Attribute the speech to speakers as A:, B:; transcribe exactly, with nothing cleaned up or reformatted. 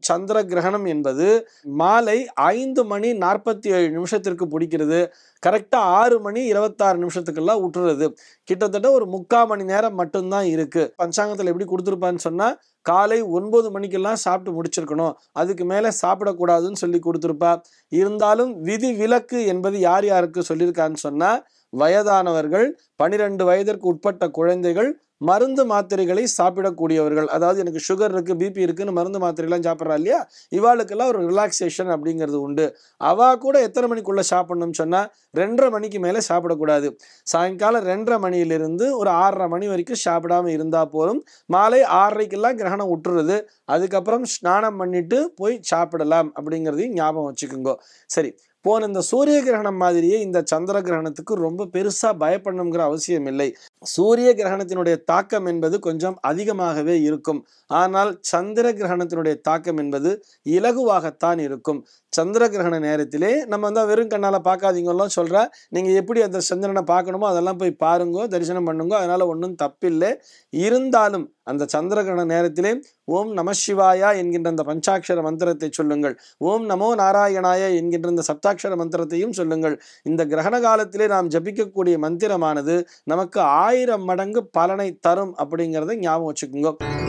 A: சந்திர கிரகணம் என்பது மாலை ஐந்து மணி நாற்பத்தி ஏழு நிமிஷத்திற்கு பிடிக்கிறது. கரெக்டா ஆறு மணி இருபத்தாறு நிமிஷத்துக்கெல்லாம் விட்டுறது. கிட்டத்தட்ட ஒரு முக்கால் மணி நேரம் மட்டும்தான் இருக்கு. பஞ்சாங்கத்துல எப்படி கொடுத்துருப்பான்னு சொன்னா காலை ஒன்பது மணிக்கெல்லாம் சாப்பிட்டு முடிச்சிருக்கணும், அதுக்கு மேல சாப்பிடக்கூடாதுன்னு சொல்லி கொடுத்துருப்பா. இருந்தாலும் விதி விலக்கு என்பது யார் யாருக்கு சொல்லியிருக்கான்னு சொன்னா வயதானவர்கள், பனிரெண்டு வயதிற்கு உட்பட்ட குழந்தைகள், மருந்து மாத்திரைகளை சாப்பிடக்கூடியவர்கள். அதாவது எனக்கு சுகர் இருக்கு, பிபி இருக்குன்னு மருந்து மாத்திரைலாம் சாப்பிட்றா இல்லையா, இவாளுக்கெல்லாம் ஒரு ரிலாக்ஸேஷன் அப்படிங்கிறது உண்டு. அவா கூட எத்தனை மணிக்குள்ள சாப்பிடணும்னு சொன்னா ரெண்டரை மணிக்கு மேலே சாப்பிடக்கூடாது. சாயங்காலம் ரெண்டரை மணியிலிருந்து ஒரு ஆறரை மணி வரைக்கும் சாப்பிடாம இருந்தா போதும். மாலை ஆறரைக்கெல்லாம் கிரகணம் விட்டுருது. அதுக்கப்புறம் ஸ்நானம் பண்ணிட்டு போய் சாப்பிடலாம் அப்படிங்கிறதையும் ஞாபகம் வச்சுக்கோங்க. சரி, போன இந்த சூரிய கிரகணம் மாதிரியே இந்த சந்திர கிரகணத்துக்கு ரொம்ப பெருசா பயப்படணுங்கிற அவசியம் இல்லை. சூரிய கிரகணத்தினுடைய தாக்கம் என்பது கொஞ்சம் அதிகமாகவே இருக்கும். ஆனால் சந்திர கிரகணத்தினுடைய தாக்கம் என்பது இலகுவாகத்தான் இருக்கும். சந்திர கிரகண நேரத்திலே நம்ம வந்து வெறும் கண்ணால பார்க்காதீங்கலாம் சொல்ற, நீங்க எப்படி அந்த சந்திரனை பார்க்கணுமோ அதெல்லாம் போய் பாருங்க, தரிசனம் பண்ணுங்க, அதனால ஒன்றும் தப்பில்லை. இருந்தாலும் அந்த சந்திர கிரகண நேரத்திலே ஓம் நம சிவாயா என்கின்ற அந்த பஞ்சாட்சர மந்திரத்தை சொல்லுங்கள், ஓம் நமோ நாராயணாய என்கின்ற இந்த சப்தாட்சர மந்திரத்தையும் சொல்லுங்கள். இந்த கிரகண காலத்திலே நாம் ஜபிக்கக்கூடிய மந்திரமானது நமக்கு ஆயிரம் மடங்கு பலனை தரும் அப்படிங்கிறத ஞாபகம் வச்சுக்கோங்க.